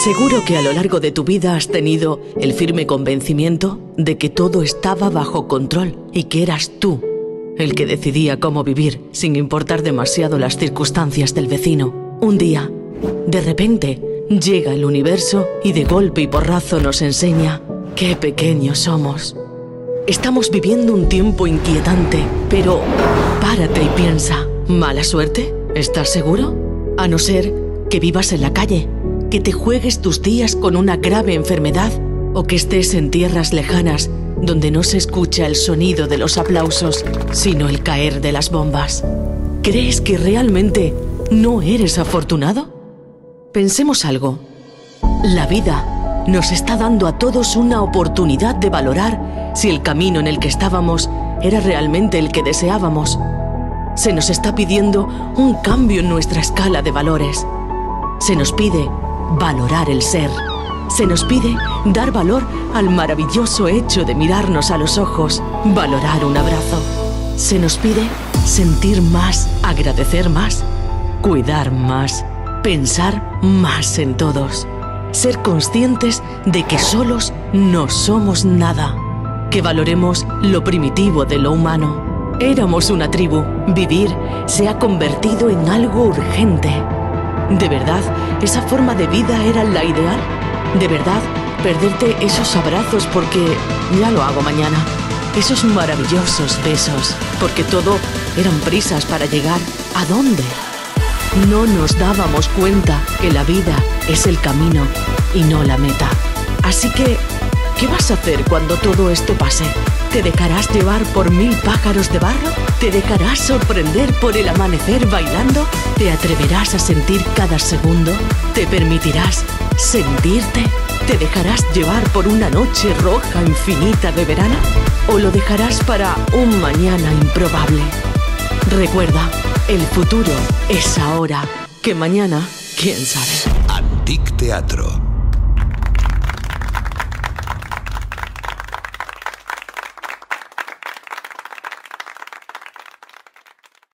Seguro que a lo largo de tu vida has tenido el firme convencimiento de que todo estaba bajo control y que eras tú el que decidía cómo vivir sin importar demasiado las circunstancias del vecino. Un día, de repente, llega el universo y de golpe y porrazo nos enseña qué pequeños somos. Estamos viviendo un tiempo inquietante, pero párate y piensa. ¿Mala suerte? ¿Estás seguro? A no ser que vivas en la calle, que te juegues tus días con una grave enfermedad o que estés en tierras lejanas donde no se escucha el sonido de los aplausos, sino el caer de las bombas. ¿Crees que realmente no eres afortunado? Pensemos algo. La vida nos está dando a todos una oportunidad de valorar si el camino en el que estábamos era realmente el que deseábamos. Se nos está pidiendo un cambio en nuestra escala de valores. Se nos pide valorar el ser. Se nos pide dar valor al maravilloso hecho de mirarnos a los ojos, valorar un abrazo. Se nos pide sentir más, agradecer más, cuidar más, pensar más en todos. Ser conscientes de que solos no somos nada. Que valoremos lo primitivo de lo humano. Éramos una tribu. Vivir se ha convertido en algo urgente. ¿De verdad esa forma de vida era la ideal? ¿De verdad perderte esos abrazos porque ya lo hago mañana? Esos maravillosos besos, porque todo eran prisas para llegar ¿a dónde? No nos dábamos cuenta que la vida es el camino y no la meta. Así que, ¿qué vas a hacer cuando todo esto pase? ¿Te dejarás llevar por 1000 pájaros de barro? ¿Te dejarás sorprender por el amanecer bailando? ¿Te atreverás a sentir cada segundo? ¿Te permitirás sentirte? ¿Te dejarás llevar por una noche roja infinita de verano? ¿O lo dejarás para un mañana improbable? Recuerda, el futuro es ahora, que mañana, quién sabe. Antic Teatro.